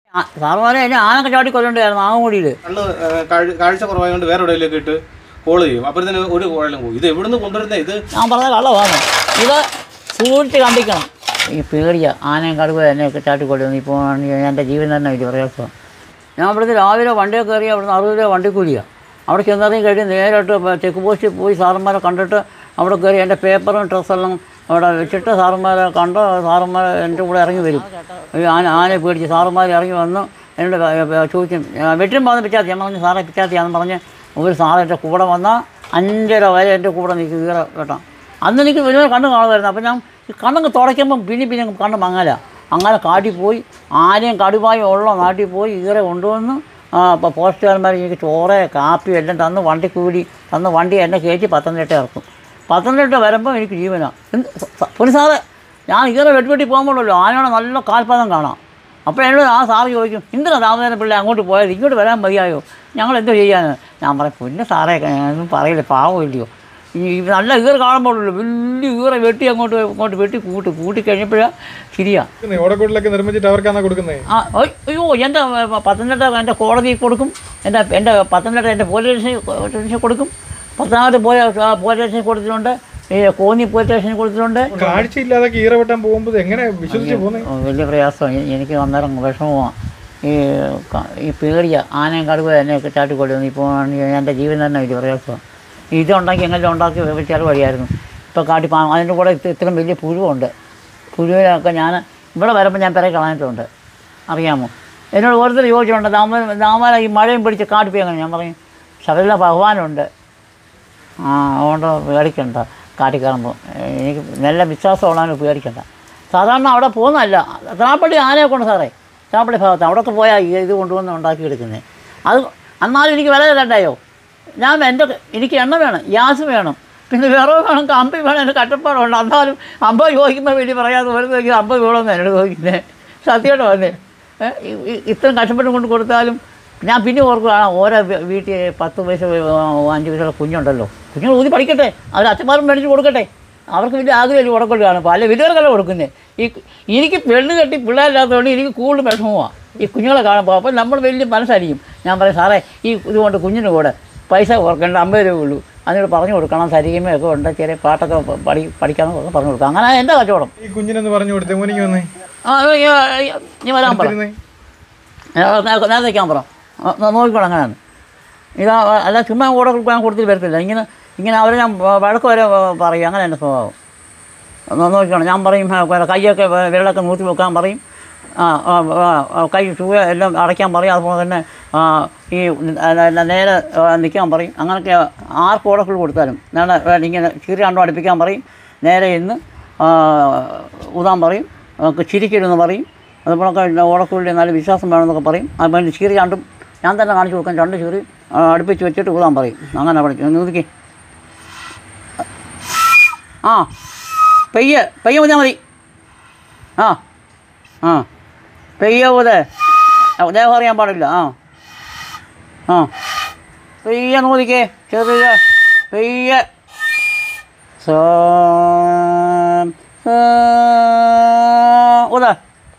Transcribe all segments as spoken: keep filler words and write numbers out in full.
സാറുമാരെ എന്നെ ആനൊക്കെ ചാടിക്കൊല്ലുണ്ടായിരുന്നു ആങ്ങുകൂടിയിൽ. കള്ള് കാഴ്ച കുറവായതുകൊണ്ട് വേറെ എവിടെയെങ്കിലൊക്കെ ഇട്ട് കോൾ ചെയ്യും. അപ്പോഴത്തേന് ഒരു കുഴലും പോകും. ഇത് എവിടുന്ന് കൊണ്ടുവരുന്നത്? ഇത് ഞാൻ പറഞ്ഞ കള്ളമാണ്. ഇത് സൂക്ഷിച്ച് കണ്ടിക്കണം. ഈ പേടിയ ആനയും കടുവ എന്നെയൊക്കെ ചാട്ടിക്കൊല്ലുന്നു. ഇപ്പോൾ എൻ്റെ ജീവൻ തന്നെ വലിയ പ്രയാസമാണ്. ഞാൻ അവിടുന്ന് രാവിലെ വണ്ടിയൊക്കെ കയറി അവിടുന്ന് അറുപത് രൂപ വണ്ടി കൂലിയാണ്. അവിടെ ചെന്നറിയും കഴിഞ്ഞ് നേരിട്ട് ചെക്ക് പോസ്റ്റിൽ പോയി സാറന്മാരെ കണ്ടിട്ട് അവിടെ കയറി എൻ്റെ പേപ്പറും ഡ്രസ്സെല്ലാം അവിടെ വെച്ചിട്ട് സാറന്മാരെ കണ്ട് സാറന്മാർ എൻ്റെ കൂടെ ഇറങ്ങി വരും. ആന ആനയെ പേടിച്ച് സാറന്മാർ ഇറങ്ങി വന്ന് എന്നോട് ചോദിക്കും, വെട്ടും പറഞ്ഞ് പിച്ചാത്തി. ഞാൻ പറഞ്ഞു സാറേ പിച്ചാത്തിയാണെന്ന് പറഞ്ഞ് ഒരു സാറ് എൻ്റെ കൂടെ വന്നാൽ അഞ്ചര വരെ എൻ്റെ കൂടെ നിൽക്കും ഈറ കേട്ടോ. അന്ന് എനിക്ക് വലിയ കണ്ണ് കാണുമായിരുന്നു. അപ്പോൾ ഞാൻ ഈ കണ്ണങ്ങ് തുടയ്ക്കുമ്പം പിന്നെ പിന്നെ കണ്ണ് മങ്ങല. അങ്ങനെ കാട്ടിൽ പോയി ആനയും കടുവായും ഉള്ള നാട്ടിൽ പോയി ഈറ കൊണ്ടുവന്ന് അപ്പോൾ പോസ്റ്റുകാരന്മാർ എനിക്ക് ചോറ് കാപ്പി എല്ലാം തന്ന് വണ്ടി കൂടി തന്ന് വണ്ടി എന്നെ കയറ്റി പത്തനംതിട്ട ഇറക്കും. പത്തനംതിട്ട വരുമ്പോൾ എനിക്ക് ജീവനാണ്. പൊന്നു സാറ് ഞാൻ ഈറ വെട്ടുവെട്ടി പോകുമ്പോഴല്ലോ ആനയുടെ നല്ല കാൽപാദം കാണാം. അപ്പോൾ എന്നോട് ആ സാറ് ചോദിക്കും, എന്തിനാ രാമചന്ദ്രൻ പിള്ളേ അങ്ങോട്ട് പോയത്, ഇങ്ങോട്ട് വരാൻ മതിയായോ, ഞങ്ങൾ എന്തോ ചെയ്യാൻ? ഞാൻ പറയും, പൊന്നു സാറേ ഒന്നും പറയില്ല, പാവമില്ലയോ. ഈ നല്ല ഈറ കാണുമ്പോഴല്ലോ വലിയ ഈറ വെട്ടി അങ്ങോട്ട് അങ്ങോട്ട് വെട്ടി കൂട്ടി കൂട്ടി കഴിഞ്ഞപ്പോഴാണ് ശരിയാണ്. ഓടക്കൂട്ടിലൊക്കെ നിർമ്മിച്ചിട്ട് അവർക്കാണ് കൊടുക്കുന്നത്. ആ അയ്യോ എൻ്റെ പത്തനംതിട്ട എൻ്റെ കോടതിയിൽ കൊടുക്കും, എൻ്റെ എൻ്റെ പത്തനംതിട്ട എൻ്റെ പോലീസ് സ്റ്റേഷൻ കൊടുക്കും, പത്തനാപുരത്ത് പോയ പോലീസ് സ്റ്റേഷൻ കൊടുത്തിട്ടുണ്ട്, ഈ കോന്നി പോലീസ് സ്റ്റേഷനിൽ കൊടുത്തിട്ടുണ്ട്. കാഴ്ചയില്ലാതെ ഈറ വെട്ടാൻ പോകുമ്പോൾ എങ്ങനെ വിശ്വസിച്ച് പോകുന്നത്? വലിയ പ്രയാസമാണ്. എനിക്ക് അന്നേരം വിഷമമാണ്. ഈ ഈ പേടിയ ആനയും കടുവ എന്നെയൊക്കെ ചാട്ടിക്കൊല്ലുന്നു. ഇപ്പോൾ എൻ്റെ ജീവൻ തന്നെ വലിയ പ്രയാസമാണ്. ഇതുണ്ടാക്കി എങ്ങനെ ഉണ്ടാക്കി വെച്ചാൽ വഴിയായിരുന്നു. ഇപ്പോൾ കാട്ടി അതിൻ്റെ കൂടെ ഇത്രയും വലിയ പുഴുവുണ്ട്. പുഴുവിനൊക്കെ ഞാൻ ഇവിടെ വരുമ്പോൾ ഞാൻ പിറകെ കളഞ്ഞിട്ടുണ്ട്, അറിയാമോ. എന്നോട് ഓരോരുത്തർ ചോദിച്ചിട്ടുണ്ട്, ദാമ ദാമാല ഈ മഴയും പിടിച്ച് കാട്ടിപ്പോയി അങ്ങനെ. ഞാൻ പറയും ശബരിമല ഭഗവാനുണ്ട്, ആ അതുകൊണ്ട് പേടിക്കണ്ട. കാട്ടി കയറുമ്പോൾ എനിക്ക് നല്ല വിശ്വാസമുള്ളവന് പേടിക്കണ്ട. സാധാരണ അവിടെ പോകുന്നതല്ല, തൃപ്പള്ളി ആനയെ കൊണ്ട് സാറേ, തൃപ്പള്ളി ഭാഗത്ത് അവിടെയൊക്കെ പോയാൽ ഇത് കൊണ്ടുവന്ന് ഉണ്ടാക്കിയെടുക്കുന്നത്. അത് എന്നാലും എനിക്ക് വില തരണ്ടായോ. ഞാൻ എൻ്റെ എനിക്ക് എണ്ണ വേണം, ഗ്യാസ് വേണം, പിന്നെ വിറവ് വേണം, കമ്പി വേണം, എൻ്റെ കട്ടപ്പാടുണ്ട്. എന്നാലും അമ്പത് ചോദിക്കുമ്പോൾ വലിയ പറയാതെ വരുന്നെങ്കിൽ അമ്പത് വേണമെന്ന് എന്നോട് ചോദിക്കുന്നത്. സത്യമായിട്ട് വന്നേ ഇത്രയും കഷ്ടപ്പെട്ട് കൊണ്ട് കൊടുത്താലും ഞാൻ പിന്നെ ഓർക്കുകയാണ്, ഓരോ വീട്ടിൽ പത്ത് വയസ്സ് അഞ്ച് വയസ്സുള്ള കുഞ്ഞുണ്ടല്ലോ, കുഞ്ഞുങ്ങൾ ഊതി പഠിക്കട്ടെ, അവർ അച്ഛന്മാരും മേടിച്ച് കൊടുക്കട്ടെ. അവർക്ക് വലിയ ആഗ്രഹം ഉടക്കൊള്ളി കാണും. പല വലിയവർക്കല്ല കൊടുക്കുന്നത്. ഈ എനിക്ക് പെണ്ണ് കെട്ടി പിള്ളേരില്ലാത്തതുകൊണ്ട് എനിക്ക് കൂടുതൽ വിഷമമാണ് ഈ കുഞ്ഞുങ്ങളെ കാണുമ്പോൾ. അപ്പോൾ നമ്മൾ വലിയ മനസ്സായിരിക്കും. ഞാൻ പറയും സാറേ ഈ ഇതുകൊണ്ട് കുഞ്ഞിന് കൂടെ പൈസ ഓർക്കേണ്ട അമ്പത് രൂപ ഉള്ളൂ, അതിനോട് പറഞ്ഞു കൊടുക്കണം, സരിഗമയൊക്കെ ഉണ്ട്, ചെറിയ പാട്ടൊക്കെ പഠി പഠിക്കാമെന്നൊക്കെ പറഞ്ഞു കൊടുക്കാം. അങ്ങനെ എൻ്റെ കച്ചവടം. ഈ കുഞ്ഞിനെന്ന് പറഞ്ഞു കൊടുത്തേ മോനിക്ക് വന്നേ. ആ നീ വരാൻ പറ, നേരത്തെ വയ്ക്കാൻ പറ, നോക്കിക്കോളാം. അങ്ങനെയാണ് ഇതാ. അല്ല ചുമ്മാ കൂടെ ഞാൻ കൊടുത്തിട്ട് വരത്തില്ല. ഇങ്ങനെ ഇങ്ങനെ അവരെ ഞാൻ വഴക്ക് വരെ പറയും. അങ്ങനെ എൻ്റെ സ്വഭാവം. നോക്കിക്കണം. ഞാൻ പറയും കൈയൊക്കെ വിരലൊക്കെ നൂറ്റി വെക്കാൻ പറയും, ആ കൈ ചൂവ എല്ലാം അടയ്ക്കാൻ പറയും. അതുപോലെ തന്നെ ഈ നേരെ നിൽക്കാൻ പറയും. അങ്ങനെയൊക്കെ ആർക്ക് ഓടക്കുൾ കൊടുത്താലും നേരെ ഇങ്ങനെ ചീറി രണ്ടും അടുപ്പിക്കാൻ പറയും. നേരെ ഇന്ന് ഊതാൻ പറയും, ചിരിക്കരുതെന്ന് പറയും. അതുപോലൊക്കെ ഓടക്കുള്ളിൽ നല്ല വിശ്വാസം വേണമെന്നൊക്കെ പറയും. അതുപോലെ ചീറി രണ്ടും ഞാൻ തന്നെ കാണിച്ചു കൊടുക്കാൻ, രണ്ട് ചീറി അടുപ്പിച്ച് വെച്ചിട്ട് ഊതാൻ പറയും. അങ്ങനെ പഠിക്കും. നൂതിക്ക് ആ പെയ്യ് പെയ്യ ഊതാൽ മതി. ആ ആ പെയ്യ ഊതേ, ദേഹം അറിയാൻ പാടില്ല. ആ ആ പെയ്യ നൂതിക്കേ, ചെറിയ പെയ്യ ഊതാ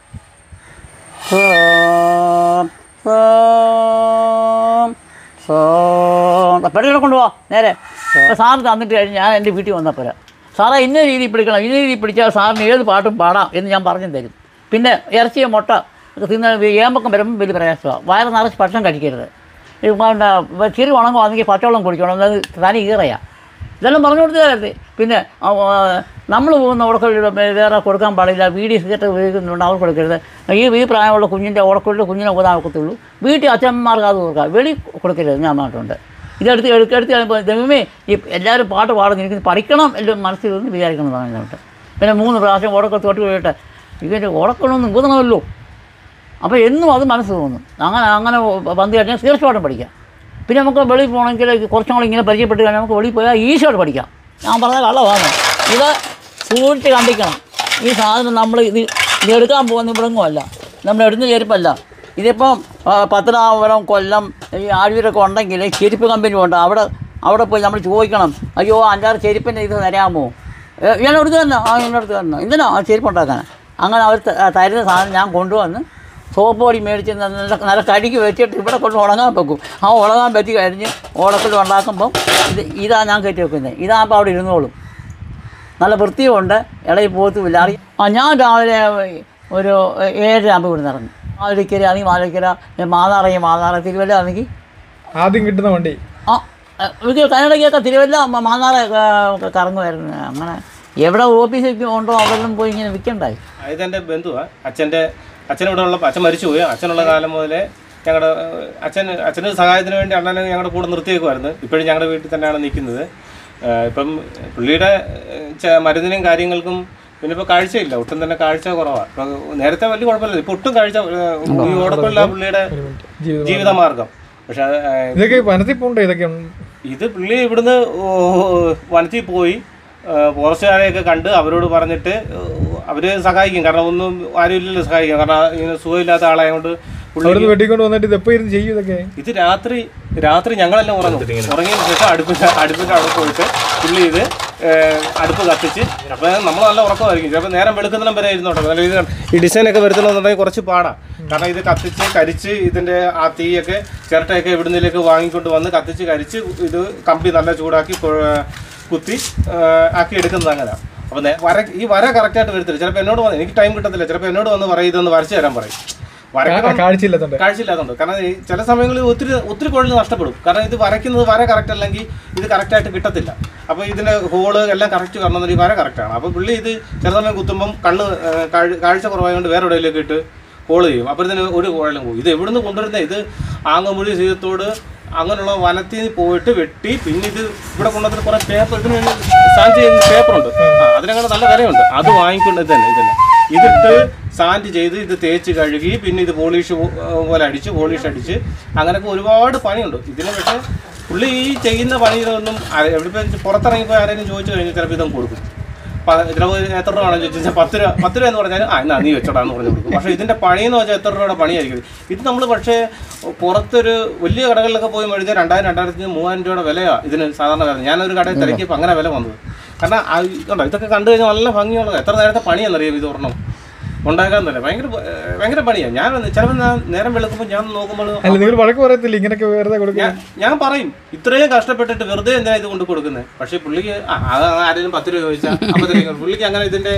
പെട്ടെന്ന് കൊണ്ടുപോവാ നേരെ. സാറ് തന്നിട്ട് കഴിഞ്ഞ് ഞാൻ എൻ്റെ വീട്ടിൽ വന്നപ്പോൾ സാറേ ഇന്ന രീതിയിൽ പിടിക്കണം, ഇന്ന രീതിയിൽ പിടിച്ചാൽ സാറിന് ഏത് പാട്ടും പാടാം എന്ന് ഞാൻ പറഞ്ഞു തരും. പിന്നെ ഇറച്ചിയ മുട്ട തിന്ന ഏമ്പക്കം വരുമ്പോൾ വലിയ പ്രയാസമാണ്. വയറ് നിറച്ച് ഭക്ഷണം കഴിക്കരുത്. ചിരി ഉണങ്ങുവാണെങ്കിൽ പച്ചവെള്ളം കുടിക്കണം, അത് തനി ഈറയാണ്. ഇതെല്ലാം പറഞ്ഞു കൊടുത്തതായിരുന്നു. പിന്നെ നമ്മൾ പോകുന്ന ഉടക്കൊള്ളി വേറെ കൊടുക്കാൻ പാടില്ല, വീഡിയോ സിഗരറ്റ് ഉപയോഗിക്കുന്നുണ്ട്, അവർ കൊടുക്കരുത്. ഈ ഈ പ്രായമുള്ള കുഞ്ഞിൻ്റെ ഉടക്കൊള്ളി കുഞ്ഞിനെ ഊതാൻ ഒക്കത്തുള്ളൂ. വീട്ടിൽ അച്ഛന്മാർക്ക് അത് കൊടുക്കുക, വെളി കൊടുക്കരുത് ഞാൻ പറഞ്ഞിട്ടുണ്ട്. ഇതെടുത്ത് എടുത്ത് എടുത്ത് കഴിയുമ്പോൾ ദൈവമേ ഈ എല്ലാവരും പാട്ട് പാടുന്നു, എനിക്ക് പഠിക്കണം എല്ലാം മനസ്സിൽ നിന്ന് വിചാരിക്കണം പറഞ്ഞിട്ട്. പിന്നെ മൂന്ന് പ്രാവശ്യം ഉടക്കം തൊട്ട് പോയിട്ട് ഇതിൻ്റെ ഉടക്കണമെന്ന് ഊതണമല്ലോ. അപ്പോൾ എന്നും അത് മനസ്സ് തോന്നും. അങ്ങനെ അങ്ങനെ വന്നു കഴിഞ്ഞാൽ തീർച്ചയായിട്ടും പഠിക്കാം. പിന്നെ നമുക്ക് വെളിയിൽ പോകണമെങ്കിൽ കുറച്ചും കൂടെ ഇങ്ങനെ പരിചയപ്പെട്ട് കഴിഞ്ഞാൽ നമുക്ക് വെളിയിൽ പോയാൽ ഈസിയായിട്ട് പഠിക്കാം. ഞാൻ പറഞ്ഞ കള്ളമാണ്. ഇത് സൂക്ഷിച്ച് കണ്ടിക്കണം. ഈ സാധനം നമ്മൾ ഇത് ഇതെടുക്കാൻ പോകുന്ന ഇവിടെങ്ങുമല്ല, നമ്മൾ എടുന്ന ചെരുപ്പല്ല. ഇതിപ്പം പത്തനാപുരം, കൊല്ലം, ഈ ആഴ്വീരൊക്കെ ഉണ്ടെങ്കിൽ ചെരുപ്പ് കമ്പനി ഉണ്ട്. അവിടെ അവിടെ പോയി നമ്മൾ ചോദിക്കണം, അയ്യോ അഞ്ചാറ് ചെരുപ്പിൻ്റെ ഇത് തരാമോ? ഞാൻ എടുത്ത് തന്നെ, ആ എൻ്റെ അടുത്ത് തന്നെ എന്തിനാ ആ ചെരുപ്പ് ഉണ്ടാക്കാൻ. അങ്ങനെ അവർ തരുന്ന സാധനം ഞാൻ കൊണ്ടുവന്ന് സോപ്പ് പൊടി മേടിച്ച് നല്ല നല്ല കഴുകി വെച്ചിട്ട് ഇവിടെ കൊണ്ട് ഉണങ്ങാൻ വെക്കും. ആ ഉണങ്ങാൻ പറ്റി കഴിഞ്ഞ് ഓടത്തിൽ ഉണ്ടാക്കുമ്പം ഇത് ഇതാ ഞാൻ കയറ്റി വെക്കുന്നത്. ഇതാകുമ്പോൾ അവിടെ ഇരുന്നോളും. നല്ല വൃത്തിയുണ്ട്, ഇളകി പോകത്തുമില്ല. അറിയാം. ആ ഞാൻ രാവിലെ ഒരു ഏഴര ആകുമ്പോൾ ഇവിടെ നിന്ന് ഇറങ്ങും. മാവേലിക്കര ആണെങ്കിൽ മാവേലിക്കര, മാതാറങ്ങി മാതാറ, തിരുവല്ല ആണെങ്കിൽ ആദ്യം കിട്ടുന്ന വണ്ടി. ആ ഇത് കന്നഡയ്ക്കൊക്കെ തിരുവല്ല മാന്നാറ കറങ്ങുമായിരുന്നു. അങ്ങനെ എവിടെ ഓഫീസിൽ ഉണ്ടോ അവിടെ പോയി ഇങ്ങനെ വിൽക്കണ്ടായി. ഇതെൻ്റെ ബന്ധുവാണ്. അച്ഛൻ്റെ അച്ഛനിവിടെ ഉള്ള അച്ഛൻ മരിച്ചുപോയി. അച്ഛനുള്ള കാലം മുതലേ ഞങ്ങളുടെ അച്ഛൻ അച്ഛന് സഹായത്തിന് വേണ്ടി അണ്ണനെ ഞങ്ങളുടെ കൂടെ നിർത്തിയേക്കുമായിരുന്നു. ഇപ്പോഴും ഞങ്ങളുടെ വീട്ടിൽ തന്നെയാണ് നിൽക്കുന്നത്. ഇപ്പം പുള്ളിയുടെ മരുന്നിനും കാര്യങ്ങൾക്കും പിന്നെ ഇപ്പോൾ കാഴ്ചയില്ല, ഒട്ടും തന്നെ കാഴ്ച കുറവാണ്. ഇപ്പം നേരത്തെ വലിയ കുഴപ്പമില്ല, ഇപ്പോൾ ഒട്ടും കാഴ്ച ഈ ഓടക്കുള്ള പുള്ളിയുടെ ജീവിതമാർഗം. പക്ഷെ ഇതൊക്കെ വനത്തിൽ പോകണ്ടേ? ഇതൊക്കെ ഇത് പുള്ളി ഇവിടുന്ന് വനത്തിൽ പോയി ഫോറസ്റ്റുകാരെയൊക്കെ കണ്ട് അവരോട് പറഞ്ഞിട്ട് അവർ സഹായിക്കും. കാരണം ഒന്നും ആരും ഇല്ലല്ലോ സഹായിക്കാം. കാരണം ഇങ്ങനെ സുഖമില്ലാത്ത ആളായതുകൊണ്ട് വെട്ടിക്കൊണ്ട് വന്നിട്ട് ഇത് എപ്പോൾ ഇരുന്ന് ചെയ്യും ഇതൊക്കെ? ഇത് രാത്രി രാത്രി ഞങ്ങളെല്ലാം ഉറങ്ങും. ഉറങ്ങിയതിന് ശേഷം അടുപ്പിൻ്റെ അടുപ്പിൻ്റെ അവിടെ പോയിട്ട് പുള്ളി ഇത് അടുപ്പ് കത്തിച്ച്, അപ്പോൾ നമ്മൾ നല്ല ഉറക്കമായിരിക്കും. ചിലപ്പോൾ നേരം വെളുക്കുന്നിടം വരെ ഇരുന്നോട്ടെ. നല്ല ഇത് ഈ ഡിസൈനൊക്കെ വരുത്തണമെന്നുണ്ടെങ്കിൽ കുറച്ച് പാടാണ്. കാരണം ഇത് കത്തിച്ച് കരിച്ച് ഇതിൻ്റെ ആ തീയൊക്കെ ചിരട്ടയൊക്കെ ഇവിടുന്നിലേക്ക് വാങ്ങിക്കൊണ്ട് വന്ന് കത്തിച്ച് കരിച്ച് ഇത് കമ്പി നല്ല ചൂടാക്കി കുത്തി ആക്കി എടുക്കുന്നത് അങ്ങനെ. അപ്പോൾ വര ഈ വര കറക്റ്റായിട്ട് വരുത്തില്ല. ചിലപ്പോൾ എന്നോട് വന്ന് എനിക്ക് ടൈം കിട്ടത്തില്ല. ചിലപ്പോൾ എന്നോട് വന്ന് പറയും ഇതൊന്ന് വരച്ച് തരാൻ പറയും. കാഴ്ചയില്ലാത്തതുണ്ട് കാഴ്ചയില്ലാത്തതുണ്ട് കാരണം ചില സമയങ്ങളിൽ ഒത്തിരി ഒത്തിരി കുഴൽ നഷ്ടപ്പെടും. കാരണം ഇത് വരയ്ക്കുന്നത് വര കറക്റ്റ് അല്ലെങ്കിൽ ഇത് കറക്റ്റായിട്ട് കിട്ടത്തില്ല. അപ്പോൾ ഇതിൻ്റെ ഹോള് എല്ലാം കറക്റ്റ് കാണുന്നത് ഈ വര കറക്റ്റാണ്. അപ്പോൾ പുള്ളി ഇത് ചില സമയം കുത്തുമ്പം കണ്ണ് കാഴ്ച കുറവായതുകൊണ്ട് വേറെ എവിടെയിലേക്ക് ഇട്ട് ഹോള് ചെയ്യും. അപ്പോഴത്തേന് ഒരു കുഴലും പോകും. ഇത് എവിടുന്ന് കൊണ്ടുവരുന്നത്? ഇത് ആങ്ങമൂഴി സീതത്തോട് അങ്ങനെയുള്ള വനത്തിൽ പോയിട്ട് വെട്ടി പിന്നെ ഇത് ഇവിടെ കൊണ്ടുവന്നിട്ട് കുറേ പേപ്പർ ഇതിന് സാൻഡ് ചെയ്യുന്ന പേപ്പറുണ്ട്. അതിനങ്ങനെ നല്ല വിലയുണ്ട്. അത് വാങ്ങിക്കൊണ്ട് ഇത് തന്നെ ഇത് തന്നെ ഇതിട്ട് സാൻഡ് ചെയ്ത് ഇത് തേച്ച് കഴുകി പിന്നെ ഇത് പോളിഷ് പോലെ അടിച്ച് പോളിഷ് അടിച്ച് അങ്ങനെയൊക്കെ ഒരുപാട് പണിയുണ്ട് ഇതിന്. പക്ഷേ പുള്ളി ഈ ചെയ്യുന്ന പണിയിലൊന്നും എവിടെ പുറത്തിറങ്ങിപ്പോൾ ആരെങ്കിലും ചോദിച്ചു കഴിഞ്ഞാൽ ചിലപ്പോൾ ഇതൊന്നും കൊടുക്കും. ചിലപ്പോൾ എത്ര രൂപ ആണെന്ന് ചോദിച്ചാൽ പത്ത് രൂപ പത്ത് രൂപ എന്ന് പറഞ്ഞാൽ ആ എന്നാ നീ വെച്ചോടാന്ന് പറഞ്ഞു കൊടുക്കും. പക്ഷേ ഇതിൻ്റെ പണിയെന്ന് വെച്ചാൽ എത്ര രൂപയുടെ പണിയായിരിക്കും ഇത്. നമ്മൾ പക്ഷേ പുറത്തൊരു വലിയ കടകളിലൊക്കെ പോയി മേടിച്ചാൽ രണ്ടായിരം രണ്ടായിരത്തി മൂവായിരം രൂപയുടെ വിലയാണ് ഇതിന് സാധാരണ വില. ഞാനൊരു കടയിൽ തിരക്കിയപ്പോൾ അങ്ങനെ വില വന്നത്. കാരണം ഇതുണ്ടോ ഇതൊക്കെ കണ്ടു കഴിഞ്ഞാൽ നല്ല ഭംഗിയുള്ളത്. എത്ര നേരത്തെ പണിയാണെന്നറിയാം ഇത് ഒരെണ്ണം ഉണ്ടാക്കാൻ തന്നെ. ഭയങ്കര ഭയങ്കര പണിയാണ്. ഞാൻ ചിലപ്പോൾ ഞാൻ നേരം വെളുക്കുമ്പോൾ ഞാൻ നോക്കുമ്പോൾ വഴക്ക് പറയത്തില്ല ഇങ്ങനെയൊക്കെ വെറുതെ കൊടുക്കാൻ. ഞാൻ പറയും ഇത്രയും കഷ്ടപ്പെട്ടിട്ട് വെറുതെ എന്തിനാ ഇത് കൊണ്ട് കൊടുക്കുന്നത്? പക്ഷേ പുള്ളിക്ക് ആരെങ്കിലും പത്ത് രൂപ ചോദിച്ചാൽ അമ്പത്തിരണ്ട് പുള്ളിക്ക് അങ്ങനെ ഇതിൻ്റെ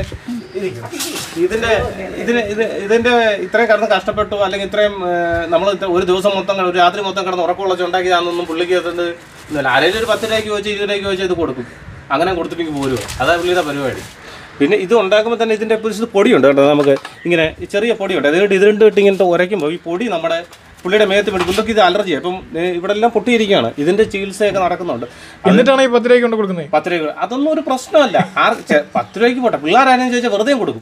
ഇതിൻ്റെ ഇതിന് ഇത് ഇതിൻ്റെ ഇത്രയും കിടന്ന് കഷ്ടപ്പെട്ടു അല്ലെങ്കിൽ ഇത്രയും നമ്മൾ ഒരു ദിവസം മൊത്തം ഒരു രാത്രി മൊത്തം കിടന്ന് ഉറക്കമുള്ള ഉണ്ടാക്കിയതാണെന്നൊന്നും പുള്ളിക്ക് അതുകൊണ്ട് ഇന്നല്ല. ആരെങ്കിലും ഒരു പത്ത് രൂപയ്ക്ക് ചോദിച്ചാൽ ഇരുപത് രൂപയ്ക്ക് ചോദിച്ചാൽ ഇത് കൊടുക്കും. അങ്ങനെ കൊടുത്തിട്ടെങ്കിൽ പോരുമോ? അതാ പുള്ളിയുടെ പരിപാടി. പിന്നെ ഇത് ഉണ്ടാക്കുമ്പോൾ തന്നെ ഇതിൻ്റെ ഒരു പൊടിയുണ്ട് കേട്ടോ. നമുക്ക് ഇങ്ങനെ ചെറിയ പൊടിയുണ്ട്. അതുകൊണ്ട് ഇത് രണ്ടും ഇട്ട് ഇങ്ങനത്തെ ഉരയ്ക്കുമ്പോൾ ഈ പൊടി നമ്മുടെ പുള്ളിയുടെ മേത്ത് പിടിക്കും. പുള്ളിക്ക് ഇത് അലർജി. അപ്പം ഇവിടെ എല്ലാം പൊട്ടിയിരിക്കുകയാണ്. ഇതിൻ്റെ ചികിത്സയൊക്കെ നടക്കുന്നുണ്ട്. എന്നിട്ടാണ് ഈ പത്ത് രൂപയ്ക്ക് കൊണ്ട് കൊടുക്കുന്നത്. പത്ത് രൂപ അതൊന്നും ഒരു പ്രശ്നമല്ല. ആർ പത്ത് രൂപയ്ക്ക് പോട്ടെ, പിള്ളേരാരെയും ചോദിച്ചാൽ വെറുതെ കൊടുക്കും.